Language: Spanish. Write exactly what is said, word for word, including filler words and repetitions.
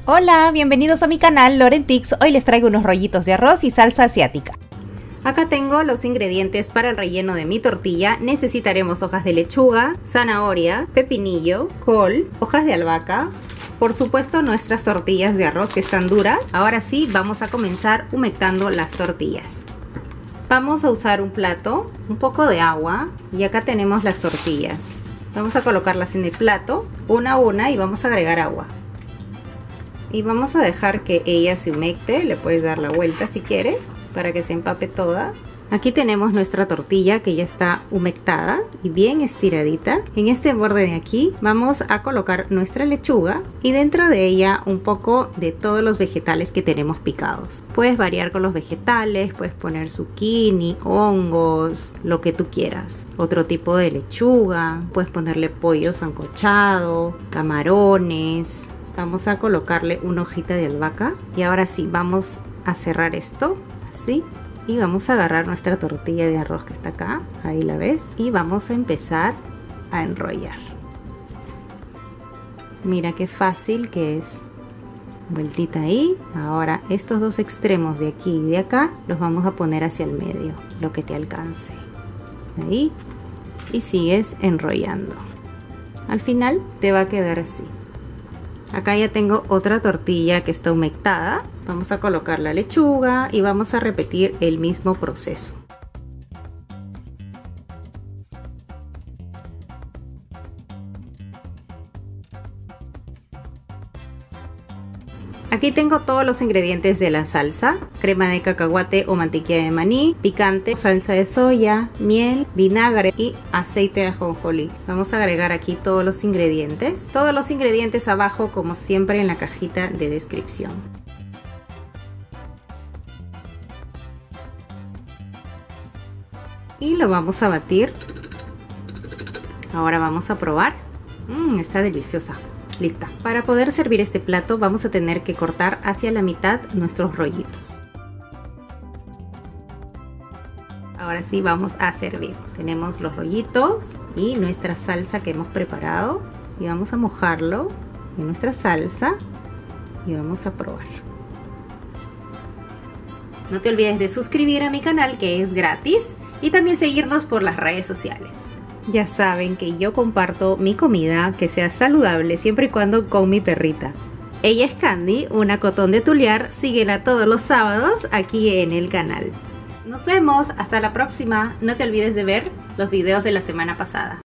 Hola, bienvenidos a mi canal Lorentix. Hoy les traigo unos rollitos de arroz y salsa asiática. Acá tengo los ingredientes para el relleno de mi tortilla. Necesitaremos hojas de lechuga, zanahoria, pepinillo, col, hojas de albahaca, por supuesto nuestras tortillas de arroz que están duras. Ahora sí, vamos a comenzar humectando las tortillas. Vamos a usar un plato, un poco de agua y acá tenemos las tortillas. Vamos a colocarlas en el plato, una a una, y vamos a agregar agua. Y vamos a dejar que ella se humecte. Le puedes dar la vuelta si quieres para que se empape toda. Aquí tenemos nuestra tortilla que ya está humectada y bien estiradita. En este borde de aquí vamos a colocar nuestra lechuga y dentro de ella un poco de todos los vegetales que tenemos picados. Puedes variar con los vegetales, puedes poner zucchini, hongos, lo que tú quieras. Otro tipo de lechuga, puedes ponerle pollo sancochado, camarones. Vamos a colocarle una hojita de albahaca y ahora sí vamos a cerrar esto así y vamos a agarrar nuestra tortilla de arroz que está acá, ahí la ves, y vamos a empezar a enrollar. Mira qué fácil que es. Vueltita ahí. Ahora estos dos extremos de aquí y de acá los vamos a poner hacia el medio, lo que te alcance. Ahí, y sigues enrollando. Al final te va a quedar así. Acá ya tengo otra tortilla que está humectada. Vamos a colocar la lechuga y vamos a repetir el mismo proceso. Aquí tengo todos los ingredientes de la salsa: crema de cacahuate o mantequilla de maní, picante, salsa de soya, miel, vinagre y aceite de ajonjolí. Vamos a agregar aquí todos los ingredientes. Todos los ingredientes abajo, como siempre, en la cajita de descripción. Y lo vamos a batir. Ahora vamos a probar. Mmm, está deliciosa. Lista. Para poder servir este plato vamos a tener que cortar hacia la mitad nuestros rollitos. Ahora sí vamos a servir. Tenemos los rollitos y nuestra salsa que hemos preparado y vamos a mojarlo en nuestra salsa y vamos a probar. No te olvides de suscribir a mi canal, que es gratis, y también seguirnos por las redes sociales. Ya saben que yo comparto mi comida que sea saludable siempre y cuando con mi perrita. Ella es Candy, una cotón de Tulear. Síguela todos los sábados aquí en el canal. Nos vemos, hasta la próxima. No te olvides de ver los videos de la semana pasada.